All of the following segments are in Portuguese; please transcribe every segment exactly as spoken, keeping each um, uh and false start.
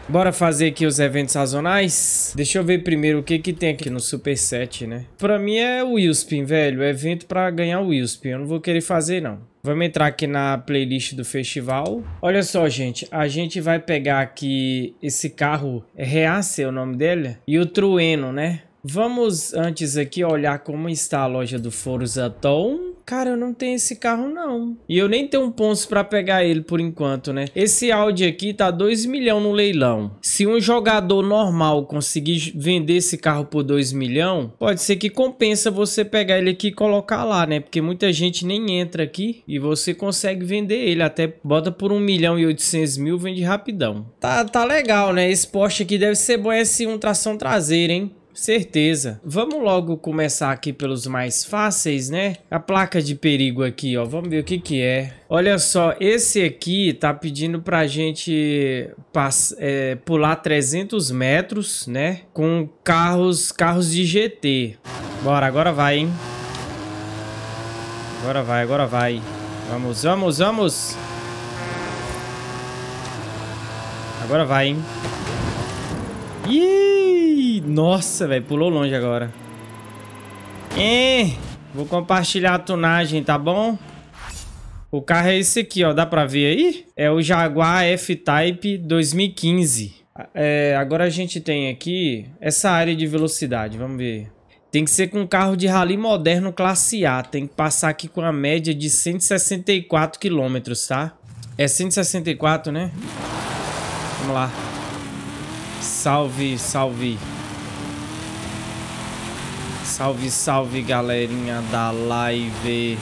Bora fazer aqui os eventos sazonais. Deixa eu ver primeiro o que que tem aqui no Super Set, né? Pra mim é o Willspin, velho. Evento pra ganhar o Willspin. Eu não vou querer fazer, não. Vamos entrar aqui na playlist do festival. Olha só, gente. A gente vai pegar aqui esse carro. É Reace é o nome dele? E o Trueno, né? Vamos antes aqui olhar como está a loja do Forza Tom. Cara, eu não tenho esse carro não. E eu nem tenho pontos pra pegar ele por enquanto, né? Esse Audi aqui tá dois milhões no leilão. Se um jogador normal conseguir vender esse carro por dois milhões, pode ser que compensa você pegar ele aqui e colocar lá, né? Porque muita gente nem entra aqui e você consegue vender ele. Até bota por um milhão e oitocentos mil, vende rapidão. Tá, tá legal, né? Esse Porsche aqui deve ser bom, S um tração traseira, hein? Certeza. Vamos logo começar aqui pelos mais fáceis, né? A placa de perigo aqui, ó. Vamos ver o que que é. Olha só, esse aqui tá pedindo pra gente é, pular trezentos metros, né? Com carros, carros de G T. Bora, agora vai, hein? Agora vai, agora vai. Vamos, vamos, vamos. Agora vai, hein? Ih, nossa, velho, pulou longe agora. É, vou compartilhar a tunagem, tá bom? O carro é esse aqui, ó, dá pra ver aí? É o Jaguar F-Type dois mil e quinze. É, agora a gente tem aqui essa área de velocidade, vamos ver. Tem que ser com um carro de rally moderno classe A. Tem que passar aqui com a média de cento e sessenta e quatro quilômetros, tá? É cento e sessenta e quatro, né? Vamos lá. Salve, salve. Salve, salve, galerinha da live.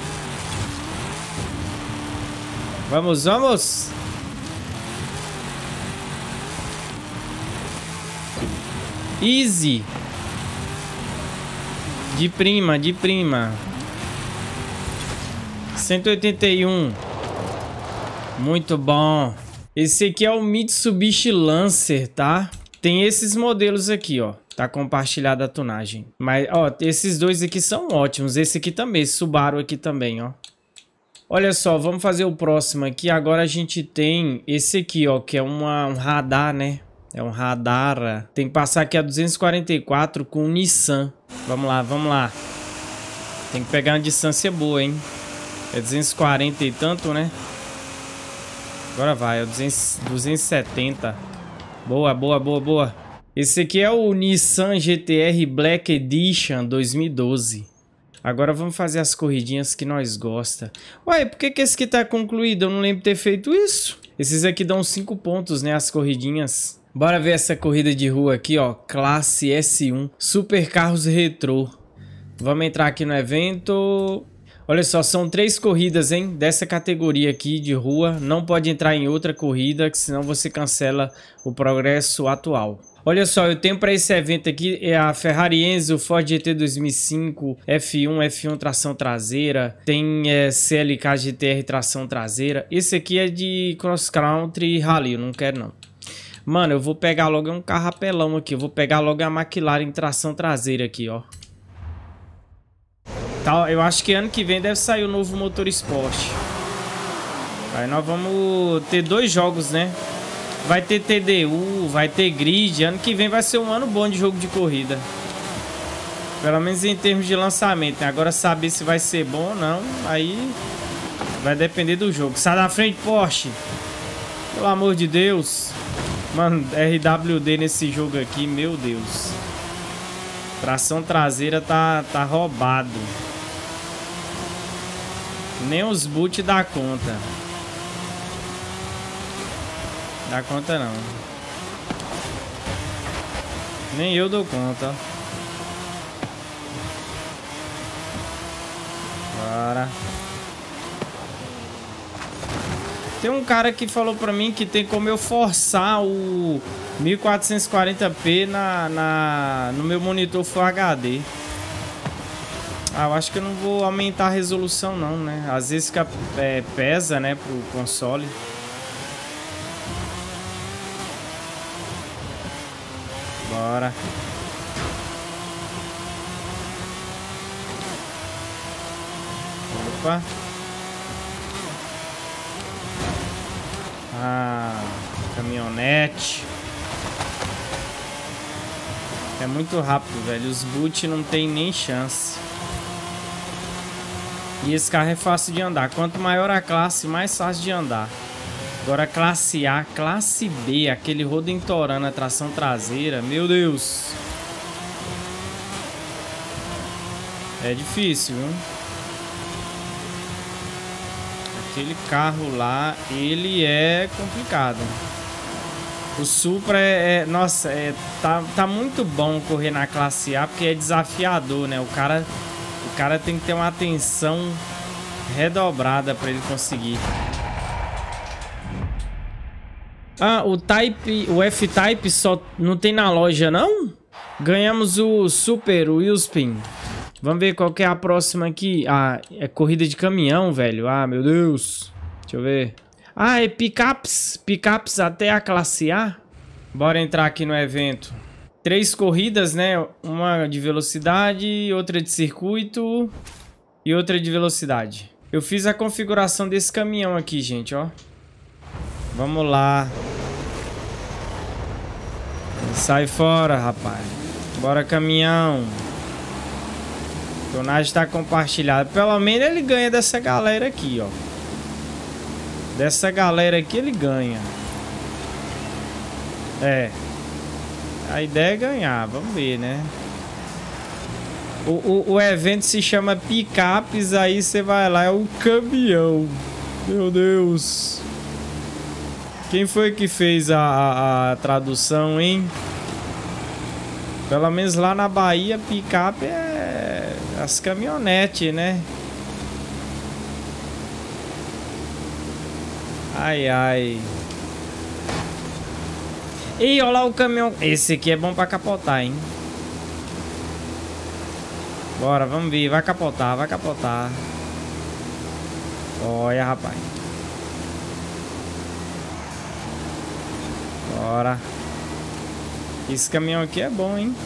Vamos, vamos. Easy. De prima, de prima. cento e oitenta e um. Muito bom. Esse aqui é o Mitsubishi Lancer, tá? Tem esses modelos aqui, ó. Tá compartilhada a tunagem. Mas, ó, esses dois aqui são ótimos. Esse aqui também, esse Subaru aqui também, ó. Olha só, vamos fazer o próximo aqui. Agora a gente tem esse aqui, ó, que é uma, um radar, né? É um radar. Tem que passar aqui a duzentos e quarenta e quatro com o Nissan. Vamos lá, vamos lá. Tem que pegar uma distância boa, hein? É duzentos e quarenta e tanto, né? Agora vai, é duzentos, duzentos e setenta. Boa, boa, boa, boa. Esse aqui é o Nissan G T R Black Edition dois mil e doze. Agora vamos fazer as corridinhas que nós gosta. Ué, por que que esse aqui tá concluído? Eu não lembro de ter feito isso. Esses aqui dão cinco pontos, né? As corridinhas. Bora ver essa corrida de rua aqui, ó. Classe S um. Super carros retrô. Vamos entrar aqui no evento. Olha só, são três corridas, hein? Dessa categoria aqui de rua. Não pode entrar em outra corrida, que senão você cancela o progresso atual. Olha só, eu tenho para esse evento aqui é a Ferrari Enzo, Ford G T dois mil e cinco, F um, F um tração traseira, tem é, C L K G T R tração traseira. Esse aqui é de cross country e rally, eu não quero não. Mano, eu vou pegar logo um carro apelão aqui, eu vou pegar logo a McLaren tração traseira aqui, ó. Tá, eu acho que ano que vem deve sair o novo motor esporte. Aí nós vamos ter dois jogos, né? Vai ter T D U, vai ter grid. Ano que vem vai ser um ano bom de jogo de corrida. Pelo menos em termos de lançamento, né? Agora saber se vai ser bom ou não, aí vai depender do jogo. Sai da frente, Porsche. Pelo amor de Deus. Mano, R W D nesse jogo aqui, meu Deus. Tração traseira tá, tá roubado. Nem os boot dá conta. Dá conta não. Nem eu dou conta. Bora. Tem um cara que falou pra mim que tem como eu forçar o mil quatrocentos e quarenta p na, na, no meu monitor Full H D. Ah, eu acho que eu não vou aumentar a resolução não, né? Às vezes fica, é, pesa, né, pro console. Bora. Opa. Ah, caminhonete. É muito rápido, velho. Os boot não tem nem chance. E esse carro é fácil de andar. Quanto maior a classe, mais fácil de andar. Agora classe A, classe B, aquele rodentorando, a tração traseira, meu Deus. É difícil, viu? Aquele carro lá, ele é complicado. O Supra é... é nossa, é, tá, tá muito bom correr na classe A, porque é desafiador, né? O cara, o cara tem que ter uma atenção redobrada para ele conseguir. Ah, o Type, o F-Type só não tem na loja, não? Ganhamos o Super Wheelspin. Vamos ver qual que é a próxima aqui. Ah, é corrida de caminhão, velho. Ah, meu Deus. Deixa eu ver. Ah, é pickups. Pickups até a classe A. Bora entrar aqui no evento. Três corridas, né? Uma de velocidade, outra de circuito e outra de velocidade. Eu fiz a configuração desse caminhão aqui, gente, ó. Vamos lá. Sai fora, rapaz. Bora, caminhão. O tonagem tá compartilhado. Pelo menos ele ganha dessa galera aqui, ó. Dessa galera aqui ele ganha. É. A ideia é ganhar. Vamos ver, né? O, o, o evento se chama Picapes. Aí você vai lá, é o caminhão. Meu Deus. Quem foi que fez a, a, a tradução, hein? Pelo menos lá na Bahia, picape é as caminhonetes, né? Ai, ai. Ih, olha lá o caminhão. Esse aqui é bom pra capotar, hein? Bora, vamos ver. Vai capotar, vai capotar. Olha, rapaz. Bora. Esse caminhão aqui é bom, hein?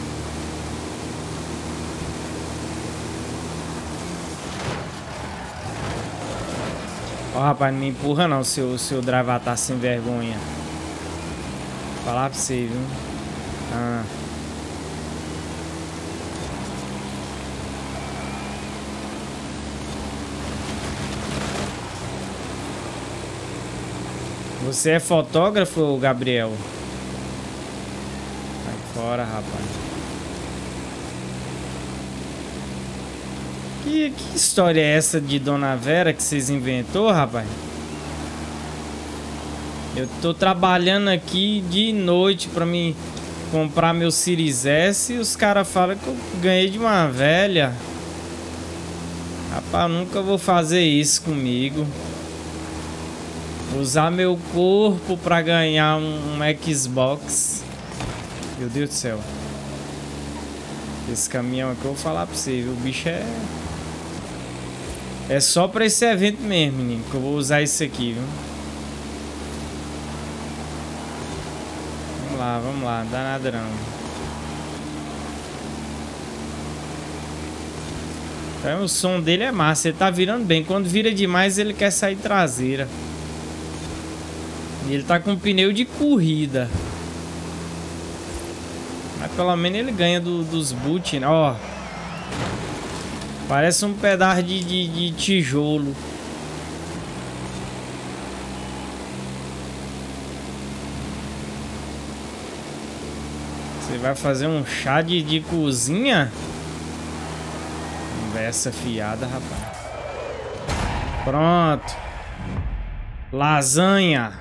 Ó, rapaz, não me empurra não, seu, seu driver tá sem vergonha. Vou falar pra você, viu? Ah. Você é fotógrafo, Gabriel? Sai fora, rapaz. Que, que história é essa de Dona Vera que vocês inventou, rapaz? Eu tô trabalhando aqui de noite pra me comprar meu Series S e os caras falam que eu ganhei de uma velha. Rapaz, nunca vou fazer isso comigo. Usar meu corpo pra ganhar um, um Xbox. Meu Deus do céu. Esse caminhão aqui eu vou falar pra você, viu? O bicho é... É só pra esse evento mesmo, menino, que eu vou usar isso aqui, viu? Vamos lá, vamos lá. Não dá nada não. Então, o som dele é massa. Ele tá virando bem. Quando vira demais, ele quer sair traseira. E ele tá com pneu de corrida. Mas pelo menos ele ganha do, dos boot, né? Ó. Parece um pedaço de, de, de tijolo. Você vai fazer um chá de, de cozinha? Conversa fiada, rapaz. Pronto. Lasanha.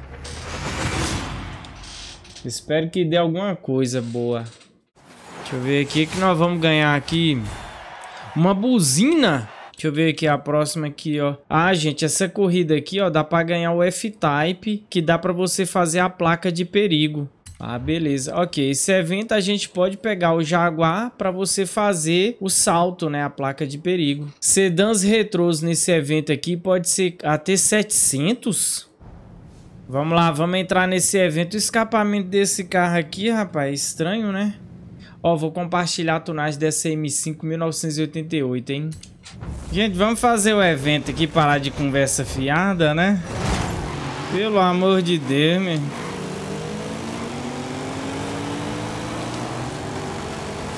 Espero que dê alguma coisa boa. Deixa eu ver aqui que nós vamos ganhar aqui. Uma buzina. Deixa eu ver aqui a próxima aqui, ó. Ah, gente, essa corrida aqui, ó, dá pra ganhar o F-Type, que dá pra você fazer a placa de perigo. Ah, beleza. Ok, esse evento a gente pode pegar o Jaguar pra você fazer o salto, né? A placa de perigo. Sedãs retrôs nesse evento aqui pode ser até setecentos. Vamos lá, vamos entrar nesse evento. O escapamento desse carro aqui, rapaz, estranho, né? Ó, vou compartilhar a tunagem dessa M cinco mil novecentos e oitenta e oito, hein? Gente, vamos fazer o evento aqui, parar de conversa fiada, né? Pelo amor de Deus, meu.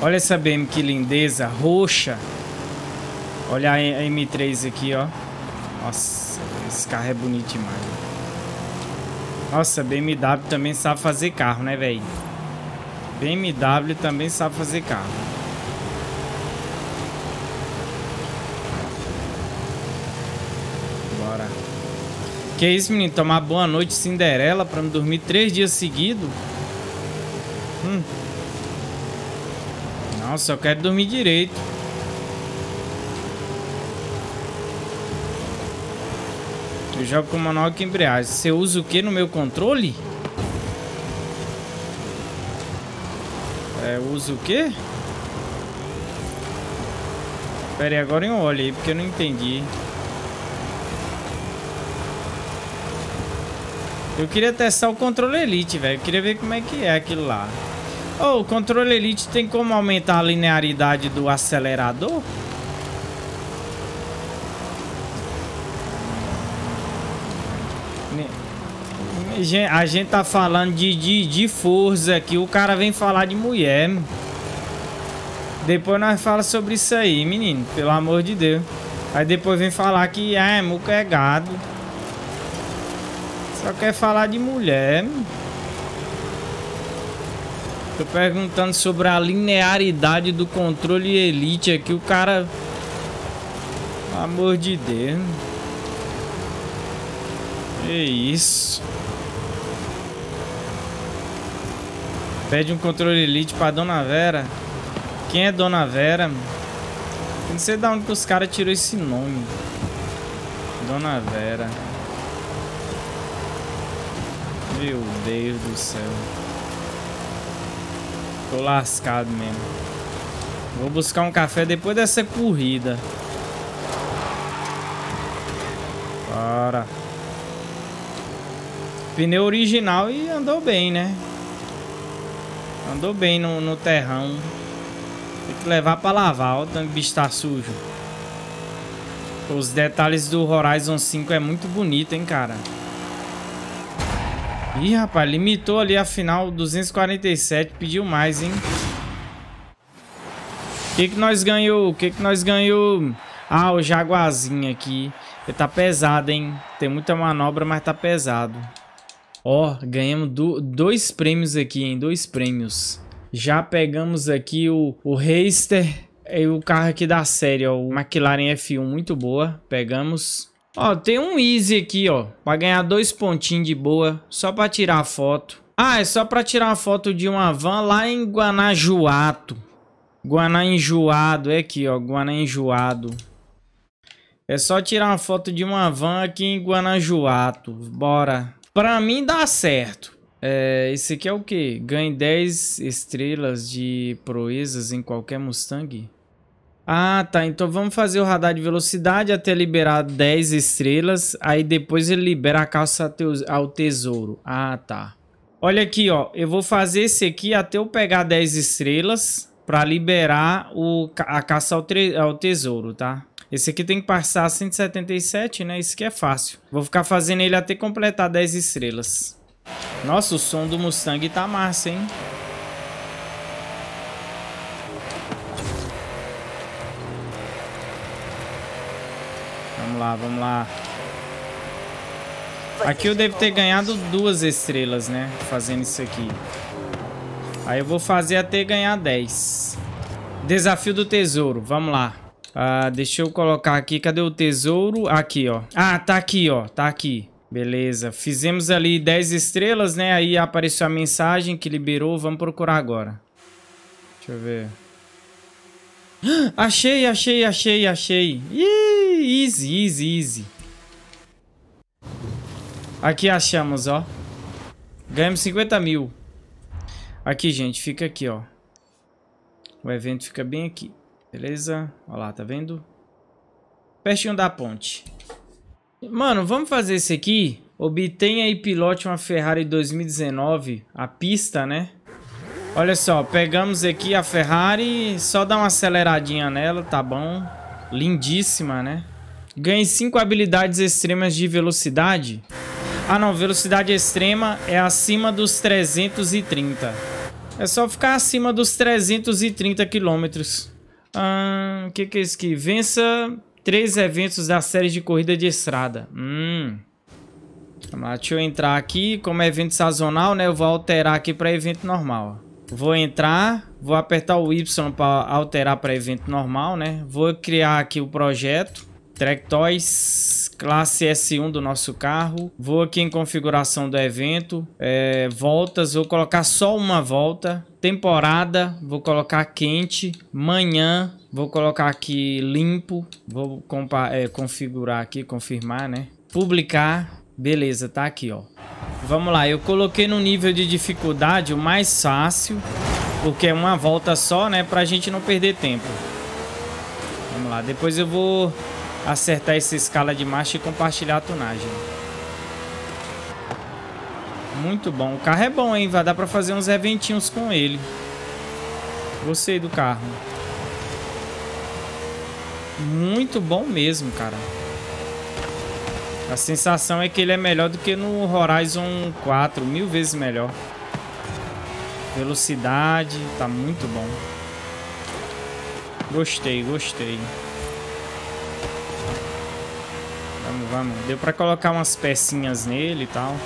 Olha essa B M, que lindeza, roxa. Olha a M três aqui, ó. Nossa, esse carro é bonito demais. Nossa, B M W também sabe fazer carro, né, velho? B M W também sabe fazer carro. Bora. Que isso, menino? Tomar boa noite Cinderela pra não dormir três dias seguidos? Hum. Nossa, eu quero dormir direito. Eu jogo com manual com embreagem. Você usa o que no meu controle? É, usa o que? Pera aí, agora eu olho aí, porque eu não entendi. Eu queria testar o controle Elite, velho. Eu queria ver como é que é aquilo lá. Oh, o controle Elite tem como aumentar a linearidade do acelerador? A gente tá falando de, de, de força aqui. O cara vem falar de mulher. Depois nós falamos sobre isso aí, menino. Pelo amor de Deus. Aí depois vem falar que é, muca é gado. Só quer falar de mulher. Tô perguntando sobre a linearidade do controle Elite aqui. O cara... Pelo amor de Deus. Que isso. Pede um controle Elite pra Dona Vera. Quem é Dona Vera? Não sei de onde que os caras tirou esse nome. Dona Vera. Meu Deus do céu. Tô lascado mesmo. Vou buscar um café depois dessa corrida. Bora. Pneu original e andou bem, né? Andou bem no, no terrão. Tem que levar pra lavar. Olha o tanto que o bicho tá sujo. Os detalhes do Horizon cinco é muito bonito, hein, cara. Ih, rapaz, limitou ali a final duzentos e quarenta e sete. Pediu mais, hein. O que que nós ganhou? O que que nós ganhou? Ah, o Jaguarzinho aqui. Ele tá pesado, hein. Tem muita manobra, mas tá pesado. Ó, ganhamos do, dois prêmios aqui, hein? Dois prêmios. Já pegamos aqui o, o Racer e o carro aqui da série, ó. O McLaren F um, muito boa. Pegamos. Ó, tem um Easy aqui, ó. Pra ganhar dois pontinhos de boa. Só pra tirar a foto. Ah, é só pra tirar uma foto de uma van lá em Guanajuato. Guanajuado, é aqui, ó. Guanajuado. É só tirar uma foto de uma van aqui em Guanajuato. Bora. Pra mim dá certo. É, esse aqui é o que? Ganhe dez estrelas de proezas em qualquer Mustang. Ah, tá. Então vamos fazer o radar de velocidade até liberar dez estrelas. Aí depois ele libera a caça ao tesouro. Ah, tá. Olha aqui, ó. Eu vou fazer esse aqui até eu pegar dez estrelas pra liberar o, a caça ao, ao tesouro, tá? Esse aqui tem que passar cento e setenta e sete, né? Isso aqui é fácil. Vou ficar fazendo ele até completar dez estrelas. Nossa, o som do Mustang tá massa, hein? Vamos lá, vamos lá. Aqui eu devo ter ganhado duas estrelas, né? Fazendo isso aqui. Aí eu vou fazer até ganhar dez. Desafio do tesouro, vamos lá. Ah, deixa eu colocar aqui, cadê o tesouro? Aqui, ó. Ah, tá aqui, ó, tá aqui. Beleza, fizemos ali dez estrelas, né? Aí apareceu a mensagem que liberou, vamos procurar agora. Deixa eu ver. Achei, achei, achei, achei. Ih, easy, easy, easy. Aqui achamos, ó. Ganhamos cinquenta mil. Aqui, gente, fica aqui, ó. O evento fica bem aqui. Beleza? Olha lá, tá vendo? Pertinho da ponte. Mano, vamos fazer esse aqui. Obtenha e pilote uma Ferrari dois mil e dezenove. A pista, né? Olha só, pegamos aqui a Ferrari. Só dá uma aceleradinha nela, tá bom? Lindíssima, né? Ganhe cinco habilidades extremas de velocidade. Ah, não. Velocidade extrema é acima dos trezentos e trinta. É só ficar acima dos trezentos e trinta quilômetros. Ah, o que que é isso aqui? Vença três eventos da série de corrida de estrada. Hum. Vamos lá, deixa eu entrar aqui. Como é evento sazonal, né? Eu vou alterar aqui para evento normal. Vou entrar, vou apertar o Y para alterar para evento normal, né? Vou criar aqui o projeto. Track Toys, classe S um do nosso carro. Vou aqui em configuração do evento. É, voltas, vou colocar só uma volta. Temporada, vou colocar quente. Manhã, vou colocar aqui limpo. Vou é, configurar aqui, confirmar, né? Publicar. Beleza, tá aqui, ó. Vamos lá, eu coloquei no nível de dificuldade o mais fácil, porque é uma volta só, né? Pra gente não perder tempo. Vamos lá, depois eu vou acertar essa escala de marcha e compartilhar a tunagem. Muito bom. O carro é bom, hein? Vai dar pra fazer uns eventinhos com ele. Gostei do carro. Muito bom mesmo, cara. A sensação é que ele é melhor do que no Horizon quatro. Mil vezes melhor. Velocidade. Tá muito bom. Gostei, gostei. Vamos, vamos. Deu pra colocar umas pecinhas nele e tal.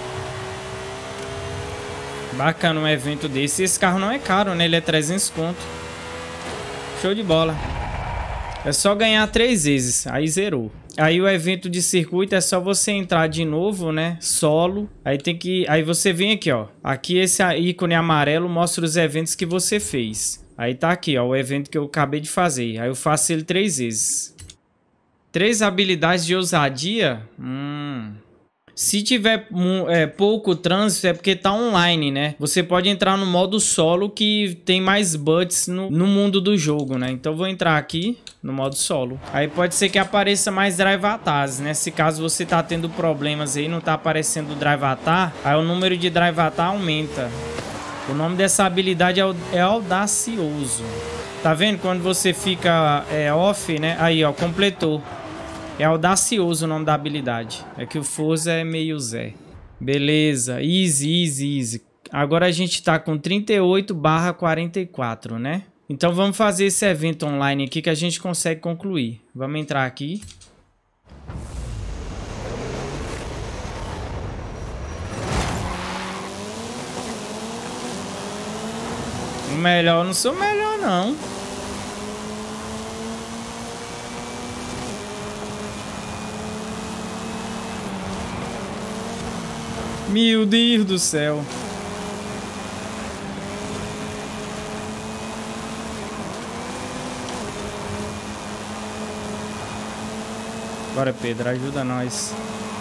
Bacana um evento desse. Esse carro não é caro, né? Ele é trezentos conto. Show de bola. É só ganhar três vezes. Aí zerou. Aí o evento de circuito é só você entrar de novo, né? Solo. Aí tem que... Aí você vem aqui, ó. Aqui esse ícone amarelo mostra os eventos que você fez. Aí tá aqui, ó. O evento que eu acabei de fazer. Aí eu faço ele três vezes. Três habilidades de ousadia? Hum... Se tiver é, pouco trânsito é porque tá online, né? Você pode entrar no modo solo que tem mais buts no, no mundo do jogo, né? Então eu vou entrar aqui no modo solo. Aí pode ser que apareça mais Drive Atars, né? Se caso você tá tendo problemas aí, não tá aparecendo o Drive Atar, aí o número de Drive Atar aumenta. O nome dessa habilidade é, é Audacioso. Tá vendo? Quando você fica é, off, né? Aí, ó, completou. É Audacioso o nome da habilidade. É que o Forza é meio Zé. Beleza. Easy, easy, easy. Agora a gente tá com trinta e oito barra quarenta e quatro, né? Então vamos fazer esse evento online aqui que a gente consegue concluir. Vamos entrar aqui. O melhor, não sou melhor não. Meu Deus do céu. Bora, Pedro, ajuda nós.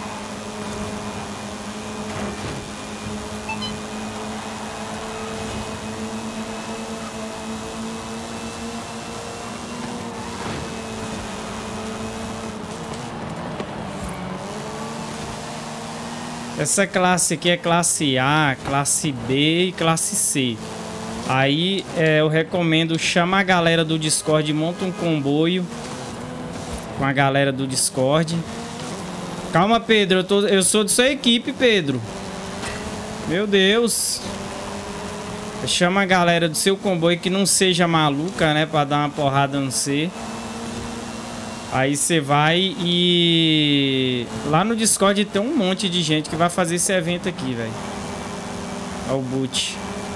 Essa classe aqui é classe A, classe B e classe C. Aí é, eu recomendo, chama a galera do Discord, monta um comboio com a galera do Discord. Calma, Pedro, eu, tô, eu sou de sua equipe, Pedro. Meu Deus. Chama a galera do seu comboio que não seja maluca, né? Pra dar uma porrada no C. Aí você vai e... Lá no Discord tem um monte de gente que vai fazer esse evento aqui, velho. Olha o boot.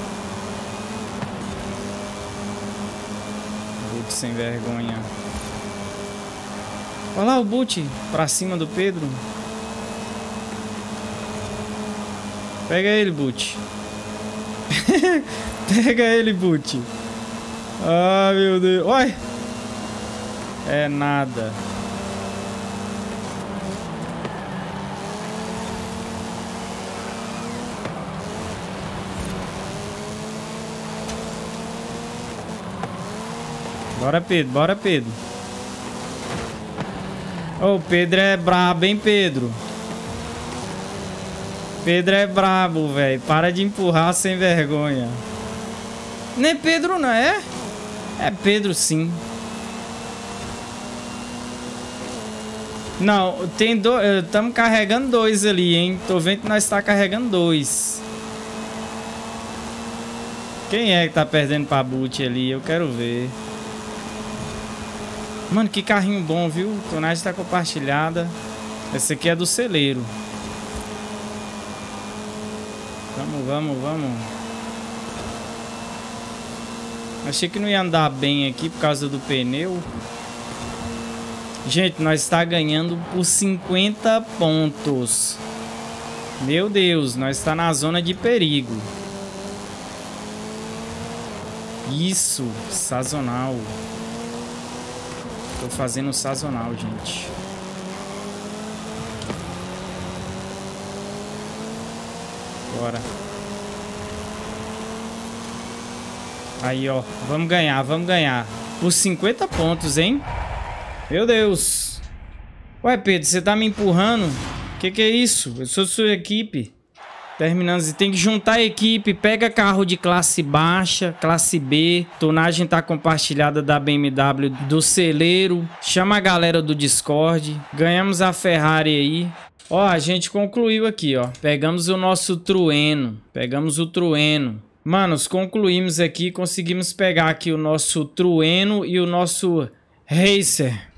Boot sem vergonha. Olha lá o boot pra cima do Pedro. Pega ele, boot. Pega ele, boot. Ah, meu Deus. Olha. É nada. Bora, Pedro. Bora, Pedro. Ô, oh, Pedro é brabo, hein, Pedro? Pedro é brabo, velho. Para de empurrar sem vergonha. Nem Pedro, não é? É Pedro, sim. Não, tem dois. Estamos carregando dois ali, hein? Tô vendo que nós está carregando dois. Quem é que tá perdendo pra boot ali? Eu quero ver. Mano, que carrinho bom, viu? A tonagem tá compartilhada. Esse aqui é do celeiro. Vamos, vamos, vamos. Achei que não ia andar bem aqui por causa do pneu. Gente, nós está ganhando por cinquenta pontos. Meu Deus, nós está na zona de perigo. Isso, sazonal. Tô fazendo sazonal, gente. Bora. Aí, ó. Vamos ganhar, vamos ganhar. Por cinquenta pontos, hein? Meu Deus. Ué, Pedro, você tá me empurrando? Que que é isso? Eu sou sua equipe. Terminando. Tem que juntar a equipe. Pega carro de classe baixa, classe B. Tonagem tá compartilhada da B M W, do celeiro. Chama a galera do Discord. Ganhamos a Ferrari aí. Ó, a gente concluiu aqui, ó. Pegamos o nosso Trueno. Pegamos o Trueno. Manos, concluímos aqui. Conseguimos pegar aqui o nosso Trueno e o nosso Racer.